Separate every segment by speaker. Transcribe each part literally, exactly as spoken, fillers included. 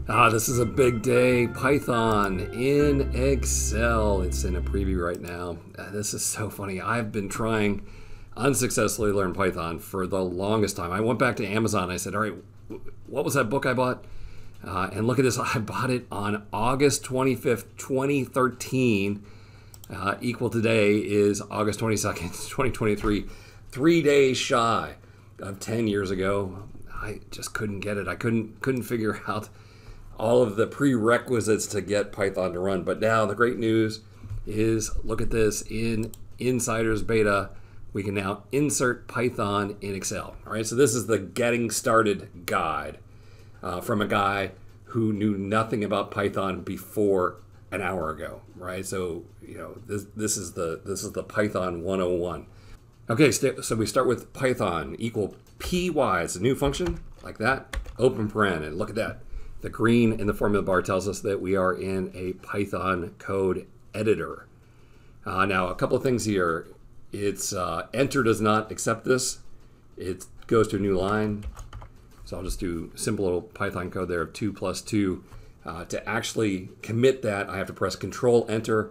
Speaker 1: Ah, this is a big day. Python in Excel. It's in a preview right now. Uh, this is so funny. I've been trying unsuccessfully learn Python for the longest time. I went back to Amazon. I said, all right, what was that book I bought? Uh, and look at this. I bought it on August twenty-fifth, twenty thirteen. Uh, equal today is August twenty-second, twenty twenty-three. Three days shy of ten years ago. I just couldn't get it. I couldn't couldn't figure out all of the prerequisites to get Python to run. But now the great news is, look at this, in Insider's Beta, we can now insert Python in Excel. All right, so this is the getting started guide uh, from a guy who knew nothing about Python before an hour ago, right? So, you know, this, this is the this is the Python one oh one. Okay, so we start with Python equal py. It's a new function like that, open paren, and look at that. The green in the formula bar tells us that we are in a Python code editor. Uh, now, a couple of things here. It's uh, enter does not accept this. It goes to a new line. So I'll just do simple little Python code there of two plus two. Uh, to actually commit that, I have to press Control Enter,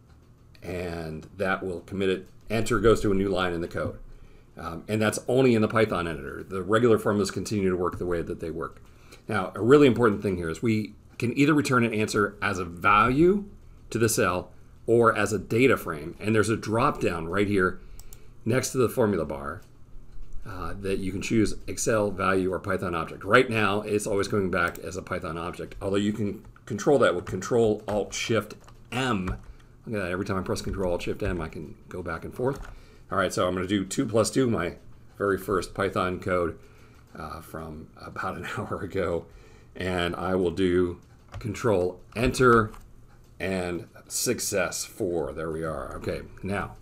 Speaker 1: and that will commit it. Enter goes to a new line in the code. Um, and that's only in the Python editor. The regular formulas continue to work the way that they work. Now, a really important thing here is we can either return an answer as a value to the cell or as a data frame. And there's a drop down right here next to the formula bar uh, that you can choose Excel, value, or Python object. Right now, it's always going back as a Python object, although you can control that with Ctrl Alt Shift M. Look at that, every time I press Ctrl Alt Shift M, I can go back and forth. All right, so I'm gonna do two plus two, my very first Python code uh, from about an hour ago. And I will do Control Enter and success four, there we are. Okay, now,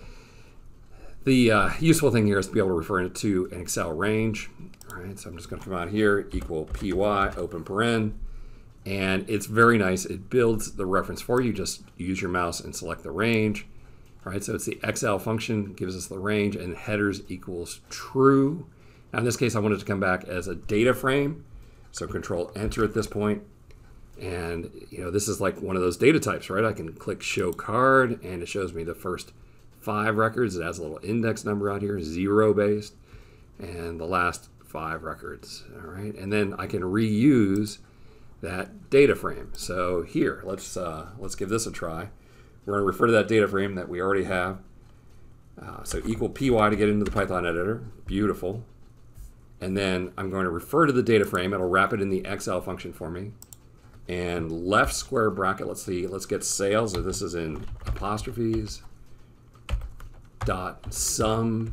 Speaker 1: the uh, useful thing here is to be able to refer it to an Excel range. All right, so I'm just gonna come out here, equal py, open paren. And it's very nice. It builds the reference for you. Just use your mouse and select the range. All right, so it's the X L function, gives us the range, and headers equals true. Now in this case, I want it to come back as a data frame. So Control Enter at this point. And you know, this is like one of those data types, right? I can click Show Card, and it shows me the first five records. It has a little index number out here, zero based, and the last five records. All right, and then I can reuse that data frame. So here, let's uh, let's give this a try. We're going to refer to that data frame that we already have. Uh, so equal py to get into the Python editor. Beautiful. And then I'm going to refer to the data frame. It'll wrap it in the X L function for me. And left square bracket, let's see, let's get sales. So this is in apostrophes. Dot sum.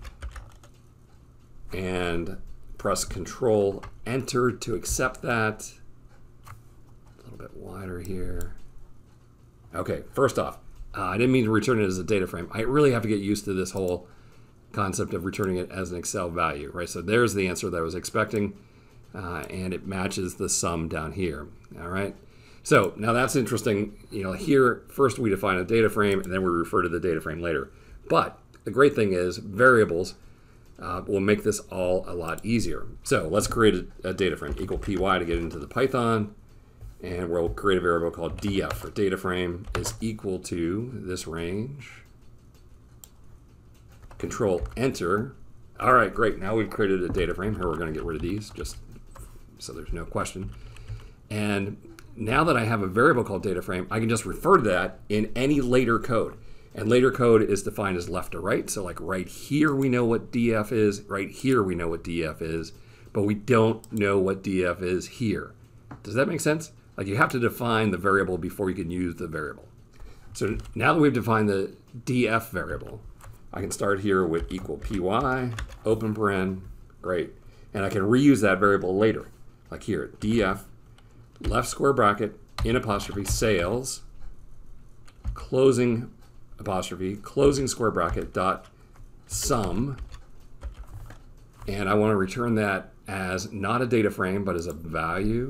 Speaker 1: And press Control Enter to accept that. A little bit wider here. Okay, first off, uh, I didn't mean to return it as a data frame. I really have to get used to this whole concept of returning it as an Excel value, right? So there's the answer that I was expecting, uh, and it matches the sum down here, all right? So now that's interesting. You know, here, first we define a data frame, and then we refer to the data frame later. But the great thing is variables uh, will make this all a lot easier. So let's create a, a data frame, equal py to get into the Python. And we'll create a variable called df for data frame is equal to this range. Control Enter. All right, great. Now we've created a data frame. Here we're going to get rid of these just so there's no question. And now that I have a variable called data frame, I can just refer to that in any later code. And later code is defined as left to right. So like right here we know what df is. Right here we know what df is. But we don't know what df is here. Does that make sense? Like you have to define the variable before you can use the variable. So now that we've defined the df variable, I can start here with equal py, open paren, great. And I can reuse that variable later. Like here, df, left square bracket, in apostrophe, sales, closing apostrophe, closing square bracket, dot sum. And I want to return that as not a data frame, but as a value.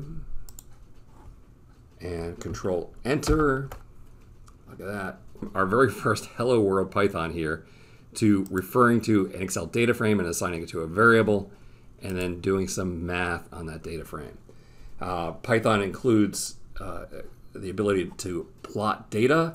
Speaker 1: And Control Enter. Look at that. Our very first Hello World Python here to referring to an Excel data frame and assigning it to a variable and then doing some math on that data frame. Uh, Python includes uh, the ability to plot data.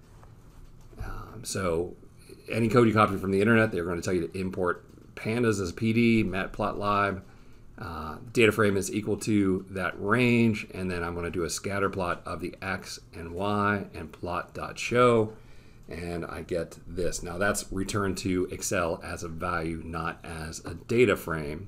Speaker 1: Um, so any code you copy from the internet, they're going to tell you to import pandas as P D, matplotlib. Uh, data frame is equal to that range, and then I'm going to do a scatter plot of the x and y and plot.show, and I get this. Now that's returned to Excel as a value, not as a data frame.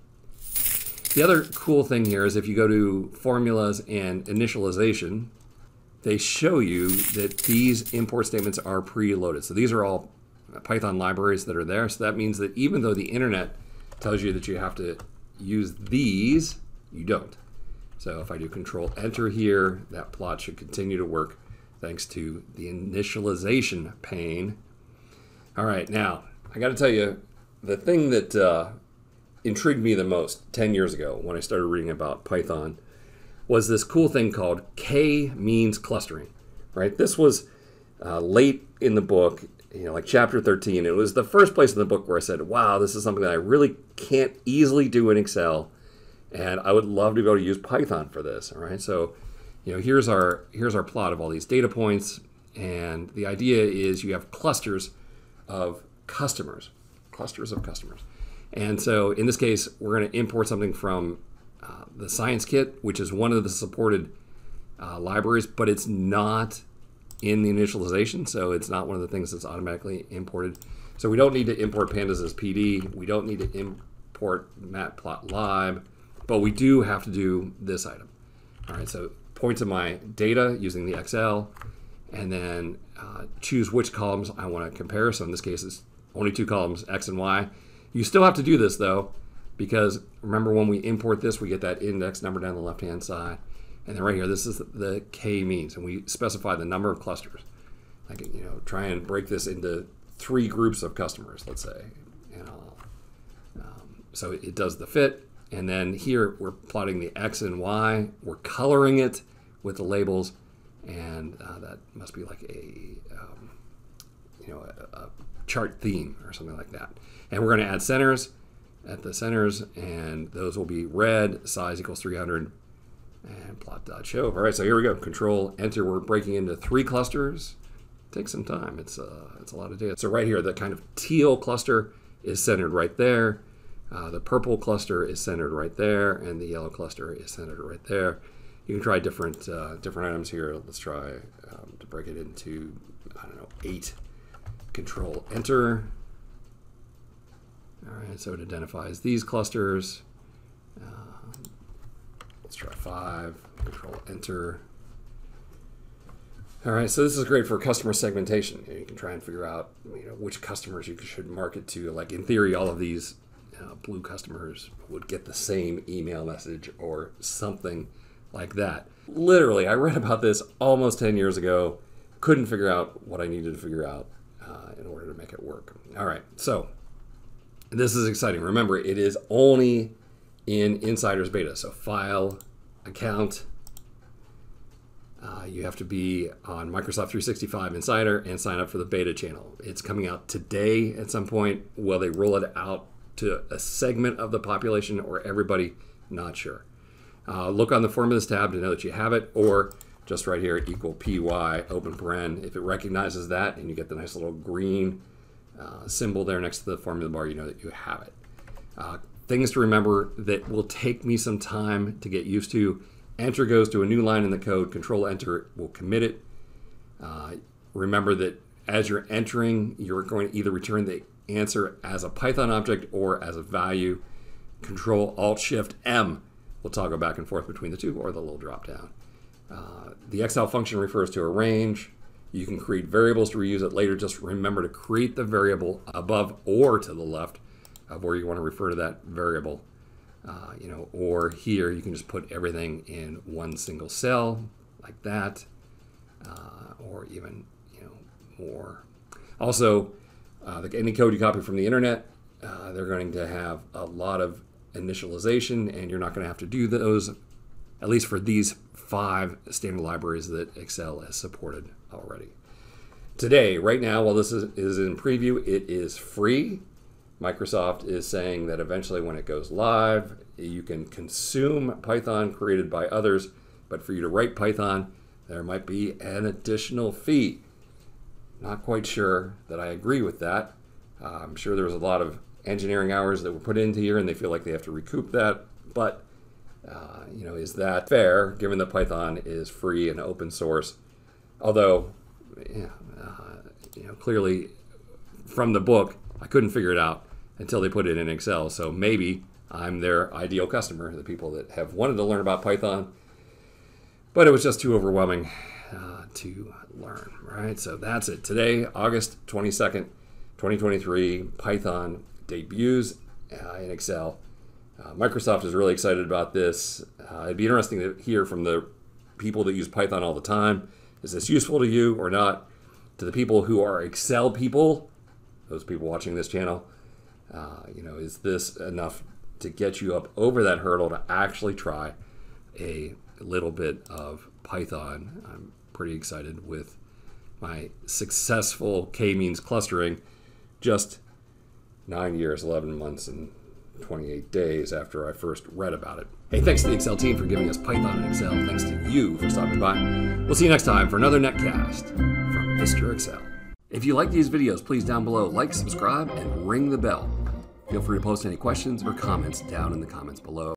Speaker 1: The other cool thing here is if you go to formulas and initialization, they show you that these import statements are preloaded. So these are all Python libraries that are there. So that means that even though the internet tells you that you have to use these, you don't. So if I do Control Enter here, that plot should continue to work thanks to the initialization pane. All right, now I got to tell you, the thing that uh, intrigued me the most ten years ago when I started reading about Python was this cool thing called k-means clustering. Right? This was uh, late in the book, you know, like chapter thirteen. It was the first place in the book where I said, wow, this is something that I really can't easily do in Excel, and I would love to be able to use Python for this. All right, so you know, here's our here's our plot of all these data points, and the idea is you have clusters of customers, clusters of customers. And so in this case, we're going to import something from uh, the Science Kit, which is one of the supported uh, libraries, but it's not in the initialization, so it's not one of the things that's automatically imported. So we don't need to import pandas as P D. We don't need to import matplotlib, but we do have to do this item. All right, so point to my data using the X L, and then uh, choose which columns I want to compare. So in this case, it's only two columns, X and Y. You still have to do this though, because remember when we import this, we get that index number down the left-hand side. And then right here, this is the k-means, and we specify the number of clusters. I can, you know, try and break this into three groups of customers, let's say. And I'll, um, so it does the fit, and then here we're plotting the x and y. We're coloring it with the labels, and uh, that must be like a, um, you know, a, a chart theme or something like that. And we're going to add centers at the centers, and those will be red, size equals three hundred. And plot.show. All right, so here we go. Control Enter. We're breaking into three clusters. Takes some time. It's uh, it's a lot of data. So right here, the kind of teal cluster is centered right there. Uh, the purple cluster is centered right there, and the yellow cluster is centered right there. You can try different uh, different items here. Let's try um, to break it into, I don't know, eight. Control Enter. All right, so it identifies these clusters. Let's try five, Control Enter. All right, so this is great for customer segmentation. You can try and figure out, you know, which customers you should market to. Like in theory, all of these uh, blue customers would get the same email message or something like that. Literally, I read about this almost ten years ago. Couldn't figure out what I needed to figure out uh, in order to make it work. All right, so this is exciting. Remember, it is only in Insider's beta. So file, account, uh, you have to be on Microsoft three sixty-five Insider and sign up for the beta channel. It's coming out today at some point. Will they roll it out to a segment of the population or everybody? Not sure. Uh, look on the Formulas tab to know that you have it, or just right here, equal P Y, open paren. If it recognizes that and you get the nice little green uh, symbol there next to the formula bar, you know that you have it. Uh, Things to remember that will take me some time to get used to. Enter goes to a new line in the code. Control Enter will commit it. Uh, remember that as you're entering, you're going to either return the answer as a Python object or as a value. Control Alt Shift M will toggle back and forth between the two, or the little drop down. Uh, the X L function refers to a range. You can create variables to reuse it later. Just remember to create the variable above or to the left of where you want to refer to that variable, uh, you know, or here you can just put everything in one single cell like that, uh, or even, you know, more. Also, uh, the, any code you copy from the internet, uh, they're going to have a lot of initialization, and you're not going to have to do those, at least for these five standard libraries that Excel has supported already. Today, right now, while this is, is in preview, it is free. Microsoft is saying that eventually when it goes live, You can consume Python created by others, but for you to write Python, there might be an additional fee. Not quite sure that I agree with that. Uh, I'm sure there was a lot of engineering hours that were put into here and they feel like they have to recoup that. But, uh, you know, is that fair given that Python is free and open source? Although, yeah, uh, you know, clearly from the book, I couldn't figure it out until they put it in Excel. So maybe I'm their ideal customer, the people that have wanted to learn about Python, but it was just too overwhelming uh, to learn, right? So that's it. Today, August twenty-second, twenty twenty-three, Python debuts uh, in Excel. Uh, Microsoft is really excited about this. Uh, it'd be interesting to hear from the people that use Python all the time. Is this useful to you or not? To the people who are Excel people, those people watching this channel, uh, you know, is this enough to get you up over that hurdle to actually try a little bit of Python? I'm pretty excited with my successful k-means clustering just nine years, eleven months, and twenty-eight days after I first read about it. Hey, thanks to the Excel team for giving us Python in Excel. Thanks to you for stopping by. We'll see you next time for another Netcast from Mister Excel. If you like these videos, please down below like, subscribe, and ring the bell. Feel free to post any questions or comments down in the comments below.